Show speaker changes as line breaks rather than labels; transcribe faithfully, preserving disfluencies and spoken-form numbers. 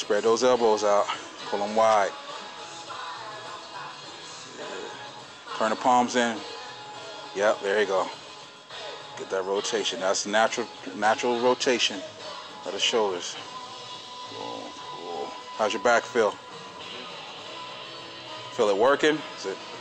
Spread those elbows out. Pull them wide. Turn the palms in. Yep, there you go. Get that rotation. That's natural, natural rotation of the shoulders. How's your back feel? Feel it working? Is it